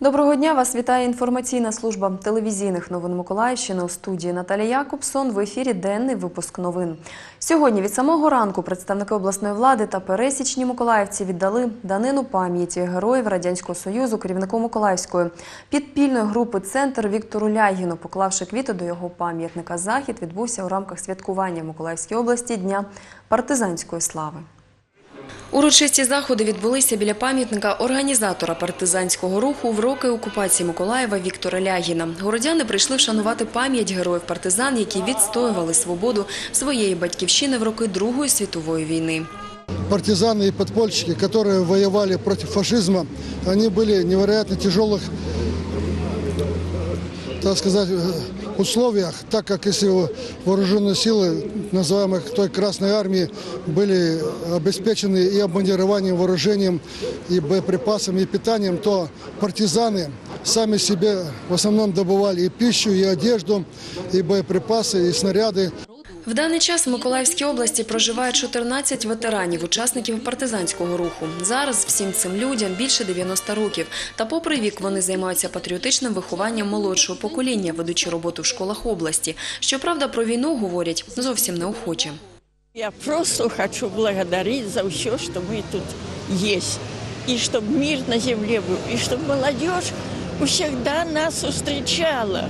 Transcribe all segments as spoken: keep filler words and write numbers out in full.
Доброго дня! Вас вітає інформаційна служба телевізійних новин Миколаївщини. У студії Наталія Якобсон. В ефірі денний випуск новин. Сьогодні від самого ранку представники обласної влади та пересічні миколаївці віддали данину пам'яті героїв Радянського Союзу керівнику Миколаївської підпільної групи «Центр» Віктору Ляйгіну, поклавши квіти до його пам'ятника. Захід відбувся у рамках святкування в Миколаївській області Дня партизанської слави. Урочисті заходи відбулися біля пам'ятника організатора партизанського руху в роки окупації Миколаєва Віктора Ляйгіна. Городяни прийшли вшанувати пам'ять героїв-партизан, які відстоювали свободу своєї батьківщини в роки Другої світової війни. Партизаны и подпольщики, которые воевали против фашизма, они были в невероятно тяжелых, так сказать, условиях, так как если вооруженные силы, называемых той Красной Армии, были обеспечены и обмундированием, вооружением, и боеприпасами, и питанием, то партизаны сами себе в основном добывали и пищу, и одежду, и боеприпасы, и снаряды. В даний час в Миколаївській області проживає чотирнадцять ветеранів, учасників партизанського руху. Зараз всім цим людям більше дев'яноста років. Та попри вік вони займаються патріотичним вихованням молодшого покоління, ведучи роботу в школах області. Щоправда, про війну говорять зовсім неохоче. Я просто хочу благодарить за все, что мы тут есть. И чтобы мир на земле был, и чтобы молодежь всегда нас встречала.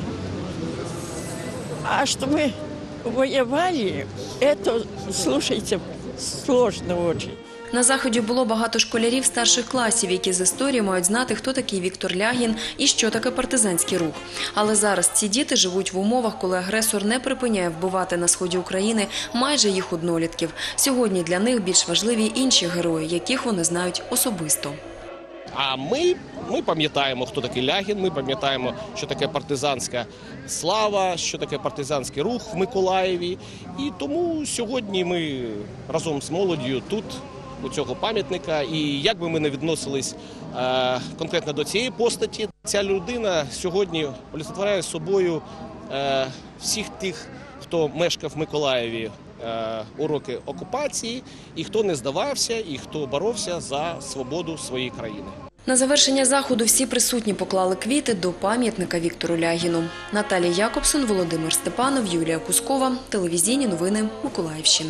А что мы воевали, это, слушайте, сложно очень. На заході було багато школярів старших класів, які з історії мають знати, хто такий Віктор Ляйгін і що таке партизанський рух. Але зараз ці діти живуть в умовах, коли агресор не припиняє вбивати на сході України майже їх однолітків. Сьогодні для них більш важливі інші герої, яких вони знають особисто. А ми, ми пам'ятаємо, хто такий Ляйгін, ми пам'ятаємо, що таке партизанська слава, що таке партизанський рух в Миколаєві. І тому сьогодні ми разом з молоддю тут, у цього пам'ятника. І як би ми не відносились е, конкретно до цієї постаті, ця людина сьогодні олицетворяє собою е, всіх тих, хто мешкав в Миколаєві е, у роки окупації, і хто не здавався, і хто боровся за свободу своєї країни. На завершення заходу всі присутні поклали квіти до пам'ятника Віктору Ляйгіну. Наталія Якобсон, Володимир Степанов, Юлія Кускова. Телевізійні новини Миколаївщини.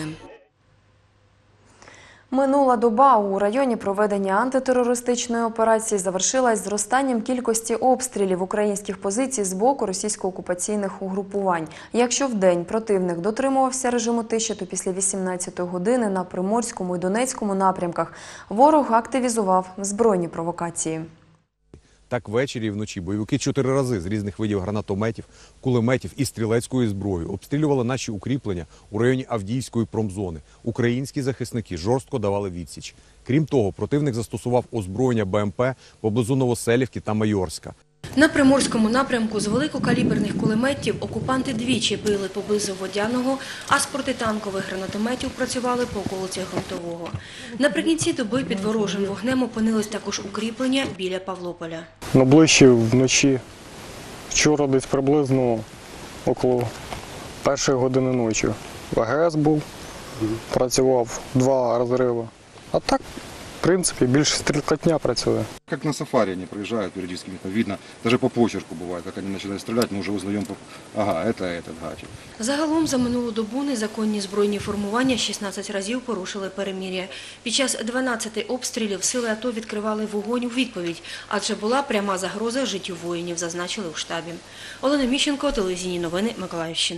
Минула доба у районі проведення антитерористичної операції завершилась зростанням кількості обстрілів українських позицій з боку російсько-окупаційних угрупувань. Якщо вдень противник дотримувався режиму тиші, то після вісімнадцятої години на Приморському і Донецькому напрямках ворог активізував збройні провокації. Так ввечері і вночі бойовики чотири рази з різних видів гранатометів, кулеметів і стрілецької зброї обстрілювали наші укріплення у районі Авдіївської промзони. Українські захисники жорстко давали відсіч. Крім того, противник застосував озброєння Б М П поблизу Новоселівки та Майорська. На Приморському напрямку з великокаліберних кулеметів окупанти двічі били поблизу Водяного, а з протитанкових гранатометів працювали по околицях Грунтового. Наприкінці доби під ворожим вогнем опинились також укріплення біля Павлополя. Найближче вночі, вчора десь приблизно около першої години ночі в А Г С був, працював два розриви, а так, в принципі, більше стрілкотня працює. Как на сафари они проезжают периодически, видно, даже по почерку бывает, как они начинают стрелять, мы уже узнаем, ага, это этот гачик. Загалом за минулу добу незаконні збройні формування шістнадцять разів порушили перемир'я. Під час дванадцяти обстрілів сили АТО відкривали вогонь у відповідь, адже була пряма загроза життю воїнів, зазначили у штабі. Олена Міщенко, телевізійні новини Миколаївщини.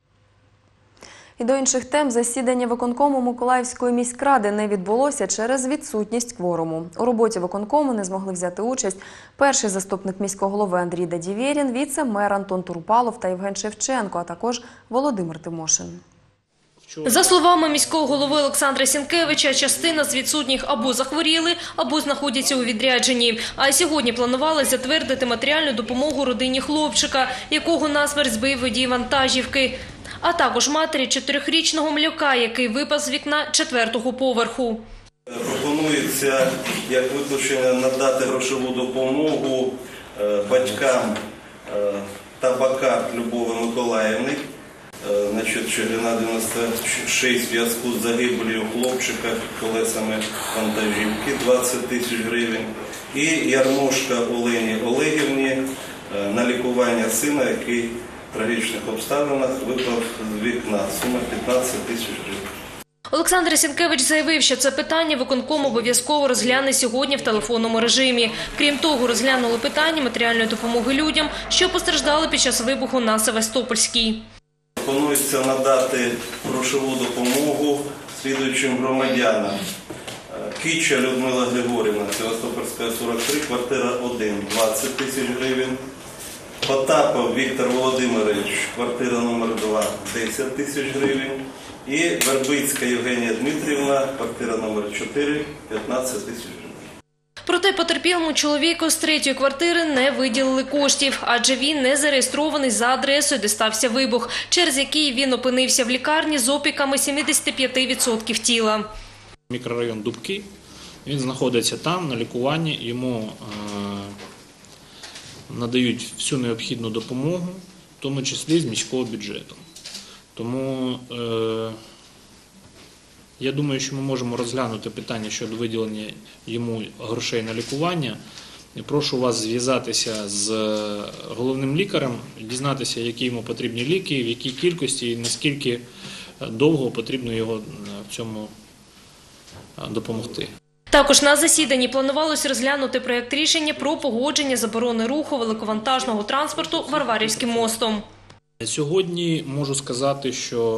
І до інших тем, засідання виконкому Миколаївської міськради не відбулося через відсутність кворуму. У роботі виконкому не змогли взяти участь перший заступник міського голови Андрій Дадівєрін, віце-мер Антон Турпалов та Євген Шевченко, а також Володимир Тимошин. За словами міського голови Олександра Сінкевича, частина з відсутніх або захворіли, або знаходяться у відрядженні. А сьогодні планували затвердити матеріальну допомогу родині хлопчика, якого насмерть збив водій вантажівки, а також матері чотирьохрічного малюка, який випав з вікна четвертого поверху. Пропонується, як виключення, надати грошову допомогу батькам Табакар Любови Миколаївни Е, Значить, Чигирина дев'яносто шість в зв'язку з загибелью хлопчика колесами вантажівки двадцять тисяч гривень. І Ярмошка Олені Олегівні е, на лікування сина, який в трагічних обставинах випав з вікна. Сума п'ятнадцять тисяч гривень. Олександр Сінкевич заявив, що це питання виконком обов'язково розгляне сьогодні в телефонному режимі. Крім того, розглянули питання матеріальної допомоги людям, що постраждали під час вибуху на Севастопольській. Планується надати грошову допомогу слідуючим громадянам. Кіча Людмила Григорівна, Севастопольська, сорок три, квартира один, двадцять тисяч гривень. Потапов Віктор Володимирович, квартира номер два, десять тисяч гривень. І Вербицька Євгенія Дмитрівна, квартира номер чотири, п'ятнадцять тисяч гривень. Проте потерпілому чоловіку з третьої квартири не виділили коштів, адже він не зареєстрований за адресою, де стався вибух, через який він опинився в лікарні з опіками сімдесят п'ять відсотків тіла. Мікрорайон Дубки, він знаходиться там на лікуванні, йому е, надають всю необхідну допомогу, в тому числі з міського бюджету. Тому е, я думаю, що ми можемо розглянути питання щодо виділення йому грошей на лікування. І прошу вас зв'язатися з головним лікарем, дізнатися, які йому потрібні ліки, в якій кількості і наскільки довго потрібно його в цьому допомогти. Також на засіданні планувалось розглянути проєкт рішення про погодження заборони руху великовантажного транспорту Варварівським мостом. Сьогодні можу сказати, що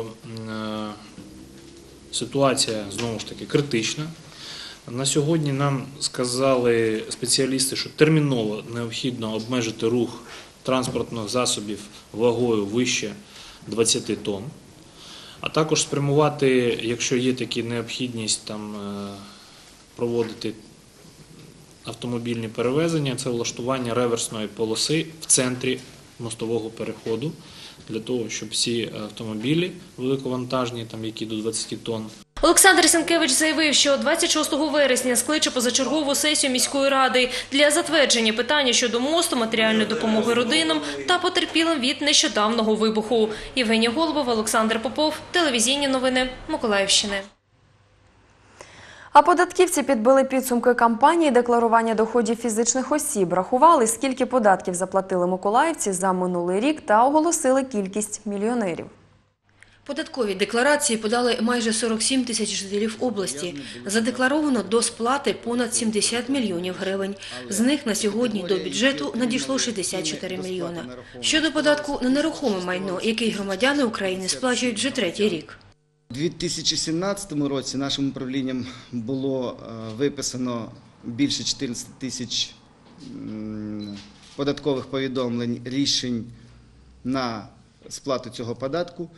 ситуація знову ж таки критична. На сьогодні нам сказали спеціалісти, що терміново необхідно обмежити рух транспортних засобів вагою вище двадцяти тонн, а також спрямувати, якщо є така необхідність там проводити автомобільні перевезення, це влаштування реверсної полоси в центрі мостового переходу, для того, щоб всі автомобілі великовантажні, там, які до двадцяти тонн. Олександр Сінкевич заявив, що двадцять шостого вересня скличе позачергову сесію міської ради для затвердження питання щодо мосту, матеріальної допомоги родинам та потерпілим від нещодавнього вибуху. Євгенія Голубова, Олександр Попов, телевізійні новини Миколаївщини. А податківці підбили підсумки кампанії декларування доходів фізичних осіб, рахували, скільки податків заплатили миколаївці за минулий рік та оголосили кількість мільйонерів. Податкові декларації подали майже сорок сім тисяч жителів області. Задекларовано до сплати понад сімдесят мільйонів гривень. З них на сьогодні до бюджету надійшло шістдесят чотири мільйони. Щодо податку на нерухоме майно, який громадяни України сплачують вже третій рік. У дві тисячі сімнадцятому році нашим управлінням було виписано більше чотирнадцяти тисяч податкових повідомлень, рішень на сплату цього податку,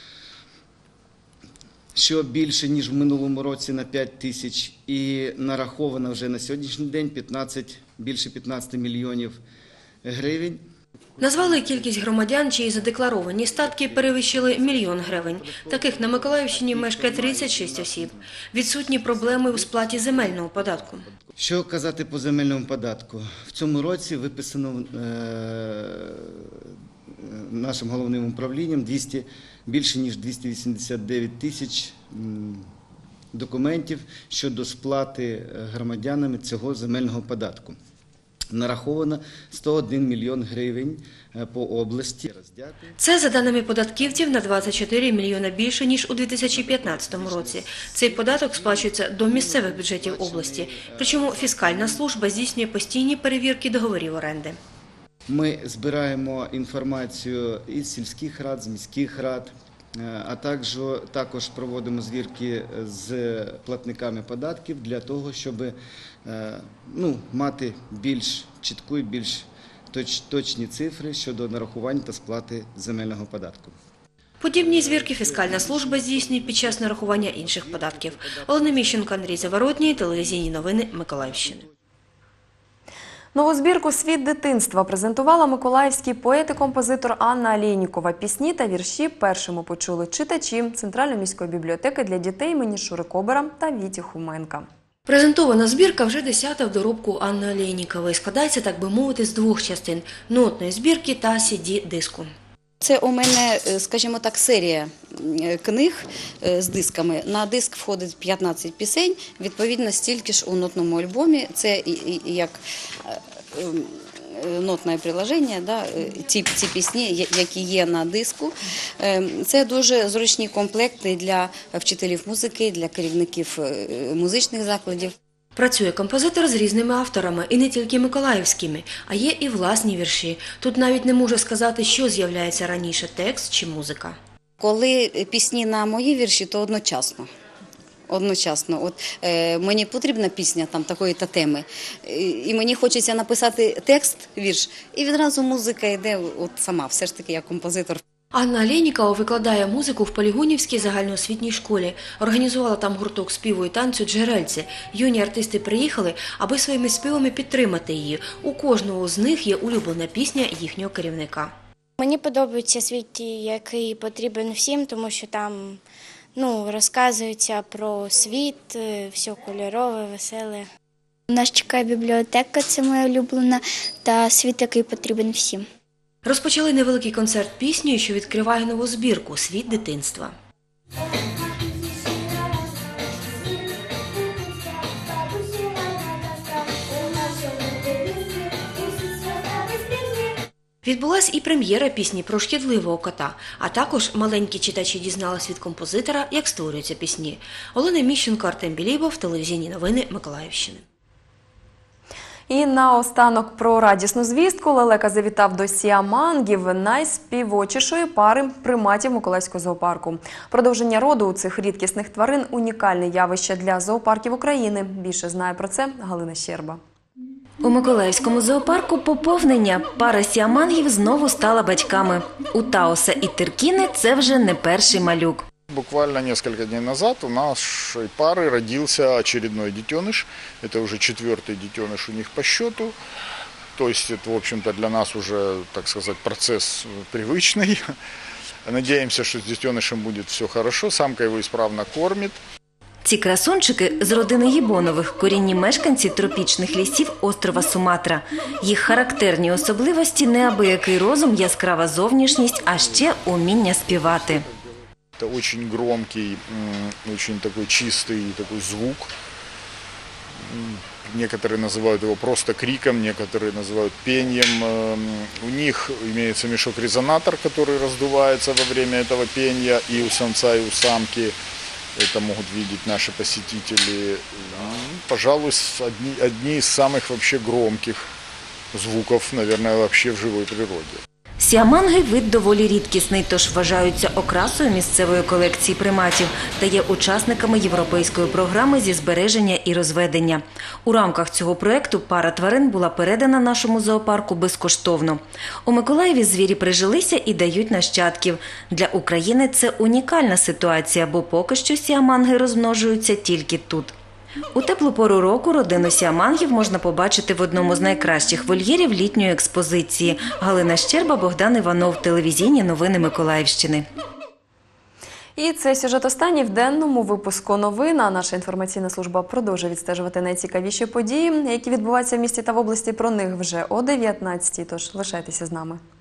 що більше, ніж в минулому році на п'ять тисяч, і нараховано вже на сьогоднішній день п'ятнадцять, більше п'ятнадцяти мільйонів гривень. Назвали кількість громадян, чиї задекларовані статки перевищили мільйон гривень. Таких на Миколаївщині мешкає тридцять шість осіб. Відсутні проблеми у сплаті земельного податку. Що казати по земельному податку? В цьому році виписано е, нашим головним управлінням двісті, більше ніж двісті вісімдесят дев'ять тисяч документів щодо сплати громадянами цього земельного податку. Нараховано сто один мільйон гривень по області. Це, за даними податківців, на двадцять чотири мільйона більше, ніж у дві тисячі п'ятнадцятому році. Цей податок сплачується до місцевих бюджетів області. Причому фіскальна служба здійснює постійні перевірки договорів оренди. Ми збираємо інформацію із сільських рад, з міських рад, а також, також проводимо звірки з платниками податків для того, щоб ну, мати більш чітку і більш точ, точні цифри щодо нарахування та сплати земельного податку. Подібні звірки фіскальна служба здійснює під час нарахування інших податків. Олена Міщенко, Андрій Заворотній, телевізійні новини Миколаївщини. Нову збірку «Світ дитинства» презентувала миколаївський поет і композитор Анна Алєйнікова. Пісні та вірші першими почули читачі Центральної міської бібліотеки для дітей імені Шури Кобера та Віті Хуменка. Презентована збірка вже десята в доробку Анни Алєйнікової. Складається, так би мовити, з двох частин – нотної збірки та сі ді-диску. Це у мене, скажімо так, серія книг з дисками. На диск входить п'ятнадцять пісень, відповідно, стільки ж у нотному альбомі. Це як нотне приложення, да, ці, ці пісні, які є на диску. Це дуже зручні комплекти для вчителів музики, для керівників музичних закладів. Працює композитор з різними авторами, і не тільки миколаївськими, а є і власні вірші. Тут навіть не можу сказати, що з'являється раніше – текст чи музика. Коли пісні на мої вірші, то одночасно. Одночасно. От е, мені потрібна пісня там такої-то теми, і мені хочеться написати текст, вірш, і відразу музика йде от сама, все ж таки я композитор. Анна Олєнікова викладає музику в Полігонівській загальноосвітній школі. Організувала там гурток співу і танцю «Джерельце». Юні артисти приїхали, аби своїми співами підтримати її. У кожного з них є улюблена пісня їхнього керівника. Мені подобається «Світ, який потрібен всім», тому що там ну, розказується про світ, все кольорове, веселе. Нас чекає бібліотека, це моя улюблена, та «Світ, який потрібен всім». Розпочали невеликий концерт піснею, що відкриває нову збірку «Світ дитинства». Відбулась і прем'єра пісні про шкідливого кота, а також маленькі читачі дізналися від композитора, як створюються пісні. Олена Міщенко, Артем Білібов, телевізійні новини Миколаївщини. І наостанок про радісну звістку. Лелека завітав до сіамангів, найспівочішої пари приматів Миколаївського зоопарку. Продовження роду у цих рідкісних тварин – унікальне явище для зоопарків України. Більше знає про це Галина Щерба. У Миколаївському зоопарку поповнення. Пара сіамангів знову стала батьками. У Таоса і Теркіни це вже не перший малюк. Буквально несколько дней назад у нашей пары родился очередной детеныш. Это уже четвертый детеныш у них по счету. То есть это, в общем-то, для нас уже, так сказать, процесс привычный. Надеемся, что с детенышем будет все хорошо. Самка его исправно кормит. Ці красунчики з родини гібонових, корінні мешканці тропічних лісів острова Суматра. Їх характерні особливості – неабиякий розум, яскрава зовнішність, а ще уміння співати. Это очень громкий, очень такой чистый такой звук. Некоторые называют его просто криком, некоторые называют пением. У них имеется мешок-резонатор, который раздувается во время этого пения и у самца, и у самки. Это могут видеть наши посетители. Пожалуй, одни, одни из самых вообще громких звуков, наверное, вообще в живой природе. Сіаманги – вид доволі рідкісний, тож вважаються окрасою місцевої колекції приматів та є учасниками європейської програми зі збереження і розведення. У рамках цього проєкту пара тварин була передана нашому зоопарку безкоштовно. У Миколаєві звірі прижилися і дають нащадків. Для України це унікальна ситуація, бо поки що сіаманги розмножуються тільки тут. У теплу пору року родину сіамангів можна побачити в одному з найкращих вольєрів літньої експозиції. Галина Щерба, Богдан Іванов, телевізійні новини Миколаївщини. І цей сюжет останній в денному випуску новин. А наша інформаційна служба продовжує відстежувати найцікавіші події, які відбуваються в місті та в області. Про них вже о дев'ятнадцятій, тож лишайтеся з нами.